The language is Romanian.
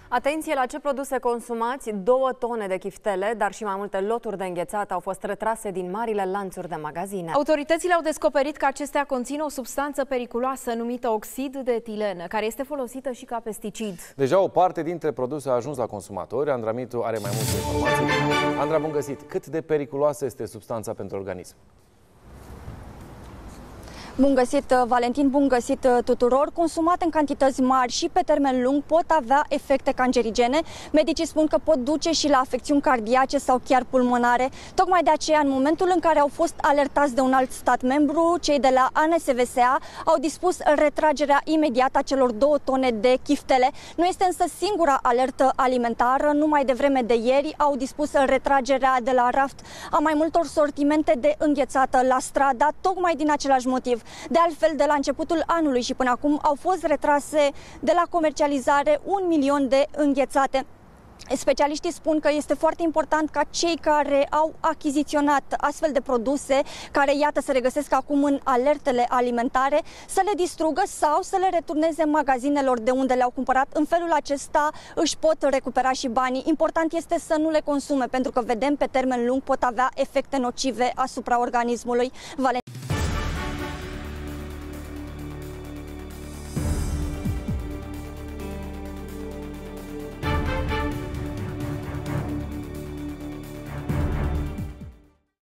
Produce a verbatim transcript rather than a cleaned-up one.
Atenție la ce produse consumați. Două tone de chiftele, dar și mai multe loturi de înghețat au fost retrase din marile lanțuri de magazine. Autoritățile au descoperit că acestea conțin o substanță periculoasă numită oxid de etilen, care este folosită și ca pesticid. Deja o parte dintre produse a ajuns la consumatori. Andra Mitu are mai multe informații. Andra, bun găsit! Cât de periculoasă este substanța pentru organism? Bun găsit, Valentin, bun găsit tuturor. Consumate în cantități mari și pe termen lung pot avea efecte cancerigene. Medicii spun că pot duce și la afecțiuni cardiace sau chiar pulmonare. Tocmai de aceea, în momentul în care au fost alertați de un alt stat membru, cei de la A N S V S A au dispus retragerea imediată a celor două tone de chiftele. Nu este însă singura alertă alimentară. Numai de vreme de ieri au dispus retragerea de la raft a mai multor sortimente de înghețată la Strada, tocmai din același motiv. De altfel, de la începutul anului și până acum au fost retrase de la comercializare un milion de înghețate. Specialiștii spun că este foarte important ca cei care au achiziționat astfel de produse, care iată se regăsesc acum în alertele alimentare, să le distrugă sau să le returneze magazinelor de unde le-au cumpărat. În felul acesta își pot recupera și banii. Important este să nu le consume, pentru că vedem pe termen lung pot avea efecte nocive asupra organismului.